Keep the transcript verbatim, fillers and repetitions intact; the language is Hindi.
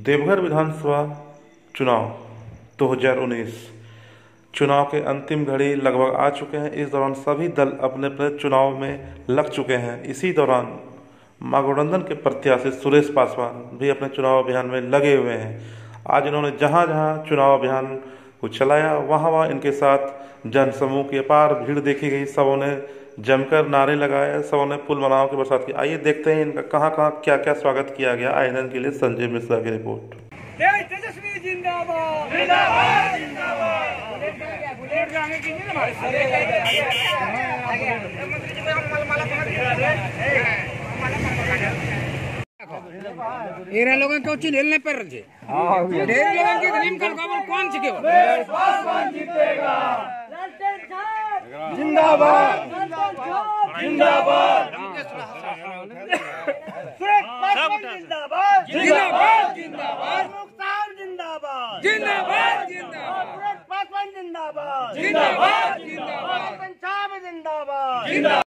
देवघर विधानसभा चुनाव दो हज़ार उन्नीस चुनाव के अंतिम घड़ी लगभग आ चुके हैं। इस दौरान सभी दल अपने अपने चुनाव में लग चुके हैं। इसी दौरान महागठबंधन के प्रत्याशी सुरेश पासवान भी अपने चुनाव अभियान में लगे हुए हैं। आज इन्होंने जहां जहां चुनाव अभियान को चलाया वहां वहां इनके साथ जनसमूह की अपार भीड़ देखी गई। सबों ने जमकर नारे लगाए, सबों ने फूल मालाओं की बरसात की। आइए देखते हैं इनका कहां कहां क्या क्या स्वागत किया गया। आईएनएन के लिए संजय मिश्रा की रिपोर्ट। तेजस्वी जिंदाबाद जिंदाबाद जिंदाबाद। बुलेट के आगे कीजिए ना एरा लोगन को चिन्ह लेने पर रहे। हां ढेर लोगन के नीम कल खबर कौन सी के पासवान जीतेगा। जिंदाबाद जिंदाबाद सुरेश पासवान जिंदाबाद जिंदाबाद जिंदाबाद मुख्तार जिंदाबाद जिंदाबाद जिंदाबाद सुरेश पासवान जिंदाबाद जिंदाबाद जिंदाबाद पंजाब जिंदाबाद।